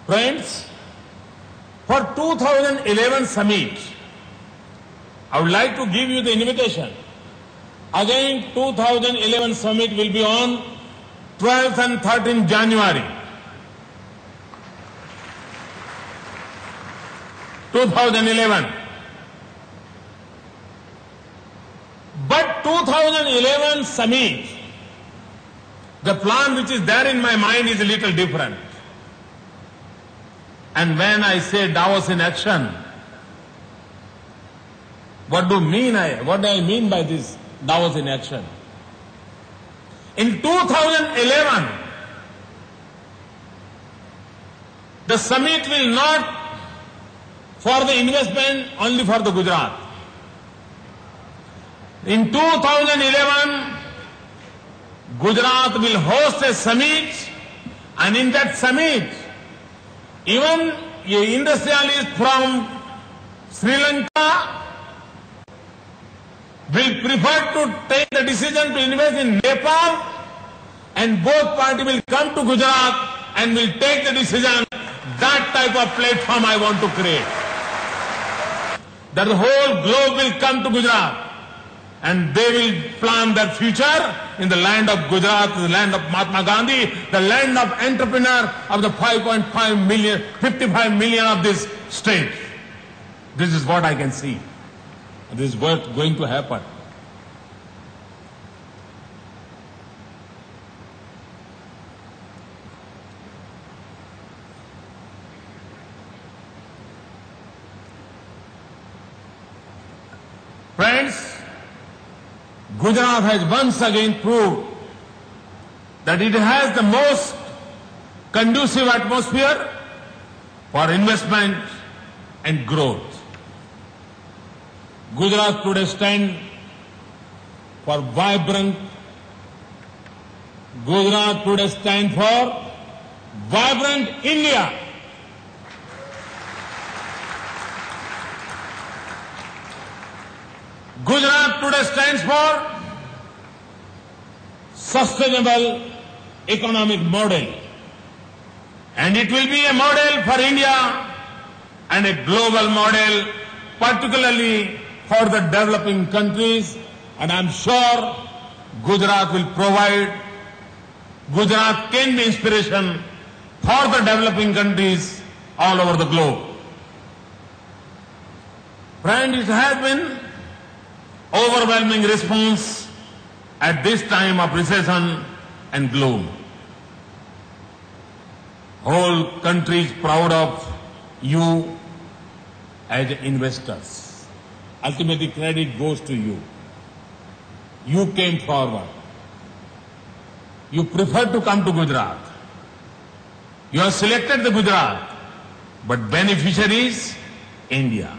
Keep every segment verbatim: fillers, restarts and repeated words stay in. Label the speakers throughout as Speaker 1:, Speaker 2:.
Speaker 1: Friends, for two thousand eleven summit, I would like to give you the invitation. Again, two thousand eleven summit will be on twelfth and thirteenth January. two thousand eleven. But two thousand eleven summit, the plan which is there in my mind is a little different. And when I say Davos in action, what do mean I, what do I mean by this Davos in action? In two thousand eleven, the summit will not for the investment only for the Gujarat. In two thousand eleven, Gujarat will host a summit, and in that summit, even a industrialist from Sri Lanka will prefer to take the decision to invest in Nepal, and both parties will come to Gujarat and will take the decision. That type of platform I want to create. That the whole globe will come to Gujarat and they will plan their future in the land of Gujarat, the land of Mahatma Gandhi, the land of entrepreneur of the five point five million, fifty-five million of this state. This is what I can see. This is what's going to happen. Friends, Gujarat has once again proved that it has the most conducive atmosphere for investment and growth. Gujarat today stands for vibrant. Gujarat today stands for vibrant India. Gujarat today stands for sustainable economic model, and it will be a model for India and a global model, particularly for the developing countries, and I'm sure Gujarat will provide, Gujarat can be inspiration for the developing countries all over the globe. Friends, it has been overwhelming response at this time of recession and gloom. Whole country is proud of you as investors. Ultimately, credit goes to you. You came forward. You preferred to come to Gujarat. You have selected the Gujarat, but beneficiaries, India.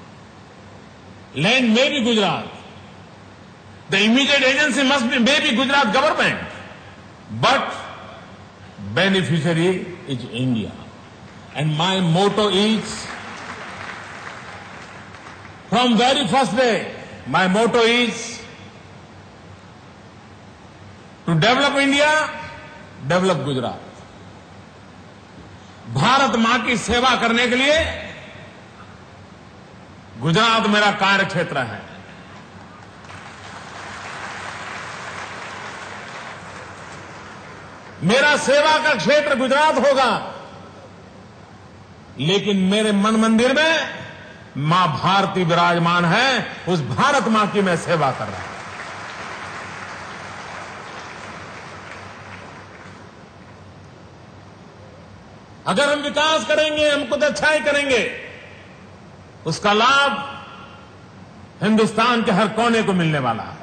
Speaker 1: Land may be Gujarat. The immediate agency must be maybe Gujarat government, but beneficiary is India. And my motto is, from very first day, my motto is to develop India, develop Gujarat. Bharat मां की सेवा करने के लिए गुजरात मेरा कार्य क्षेत्र है. मेरा सेवा का क्षेत्र गुजरात होगा, लेकिन मेरे मन मंदिर में मां भारती विराजमान है. उस भारत मां की मैं सेवा कर रहा हूं. अगर हम विकास करेंगे, हम कुछ अच्छाई करेंगे, उसका लाभ हिंदुस्तान के हर कोने को मिलने वाला है.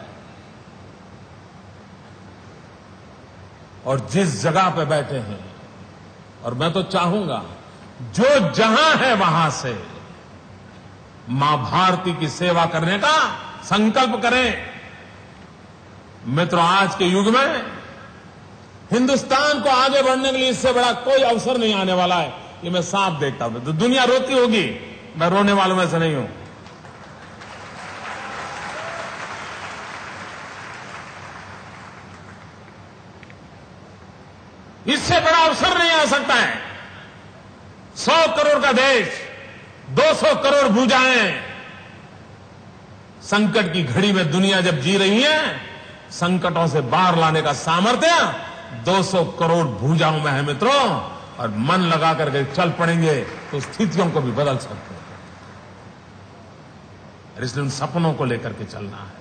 Speaker 1: और जिस जगह पे बैठे हैं, और मैं तो चाहूंगा जो जहां है वहां से मां भारती की सेवा करने का संकल्प करें. मित्रों, आज के युग में हिंदुस्तान को आगे बढ़ने के लिए इससे बड़ा कोई अवसर नहीं आने वाला है. ये मैं साफ देखता हूं. तो दुनिया रोती होगी, मैं रोने वालों में से नहीं हूं. इससे बड़ा अवसर नहीं आ सकता है. सौ करोड़ का देश, दो सौ करोड़ भुजाएं, संकट की घड़ी में दुनिया जब जी रही है, संकटों से बाहर लाने का सामर्थ्य दो सौ करोड़ भुजाओं में है मित्रों। और मन लगा करके चल पड़ेंगे तो स्थितियों को भी बदल सकते हैं। इसलिए उन सपनों को लेकर के चलना है।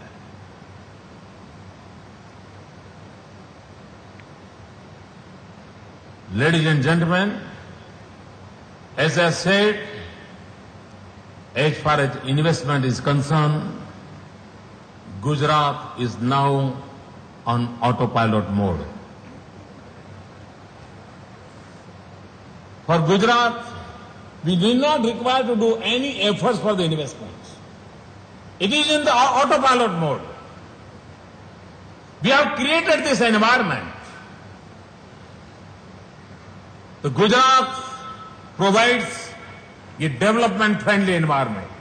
Speaker 1: Ladies and gentlemen, as I said, as far as investment is concerned, Gujarat is now on autopilot mode. For Gujarat, we do not require to do any efforts for the investments. It is in the autopilot mode. We have created this environment. The Gujarat provides a development-friendly environment,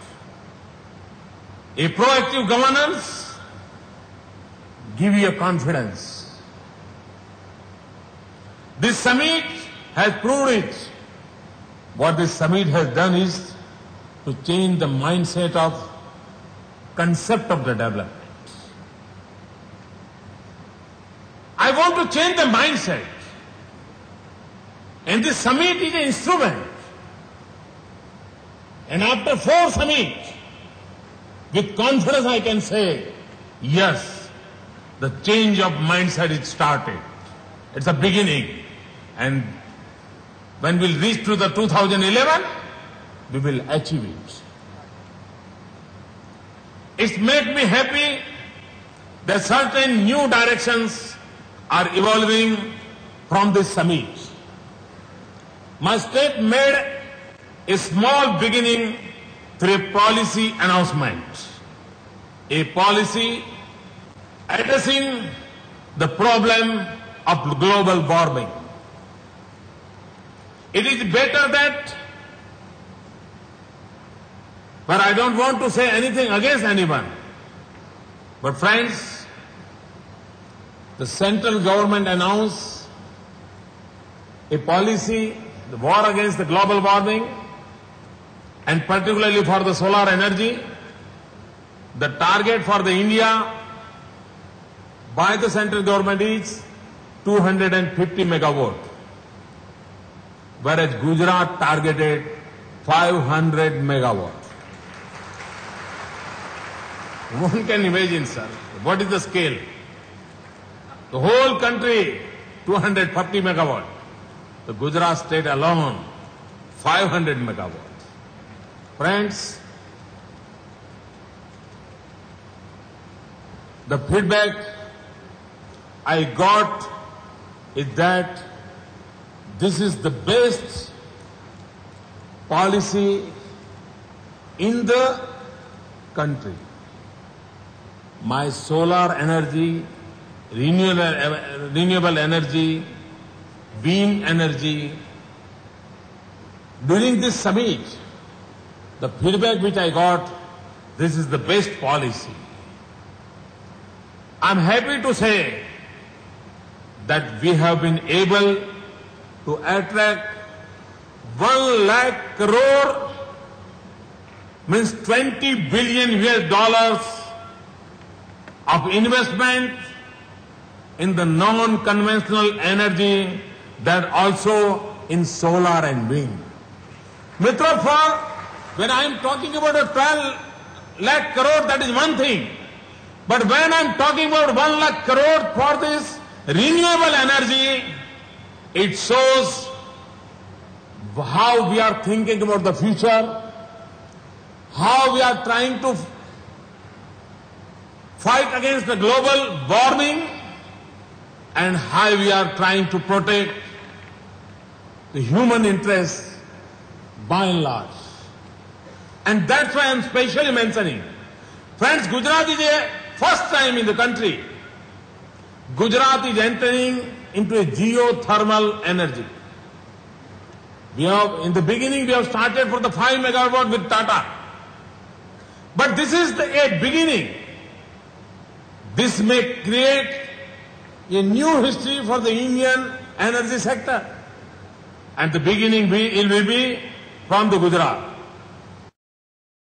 Speaker 1: a proactive governance, give you a confidence. This summit has proved it. What this summit has done is to change the mindset of concept of the development. I want to change the mindset. And this summit is an instrument. And after four summits, with confidence I can say, yes, the change of mindset is started. It's a beginning. And when we'll reach to the two thousand eleven, we will achieve it. It's made me happy that certain new directions are evolving from this summit. My state made a small beginning through a policy announcement, a policy addressing the problem of global warming. It is better that, but I don't want to say anything against anyone. But friends, the central government announced a policy, the war against the global warming, and particularly for the solar energy. The target for the India by the central government is two hundred fifty megawatt, whereas Gujarat targeted five hundred megawatt. One can imagine, sir, what is the scale? The whole country, two hundred fifty megawatt. The Gujarat state alone, five hundred megawatt. Friends, the feedback I got is that this is the best policy in the country. My solar energy, renewable, renewable energy, wind energy. During this summit, the feedback which I got, this is the best policy. I'm happy to say that we have been able to attract one lakh crore, means twenty billion U S dollars of investment in the non-conventional energy, that also in solar and wind. Mitra, for when I am talking about a twelve lakh crore, that is one thing. But when I am talking about one lakh crore for this renewable energy, it shows how we are thinking about the future, how we are trying to fight against the global warming, and how we are trying to protect the human interests by and large. And that's why I am specially mentioning. Friends, Gujarat is a first time in the country. Gujarat is entering into a geothermal energy. We have, in the beginning, we have started for the five megawatt with Tata. But this is the, a beginning. This may create a new history for the Indian energy sector. And the beginning will be from the Gujarat.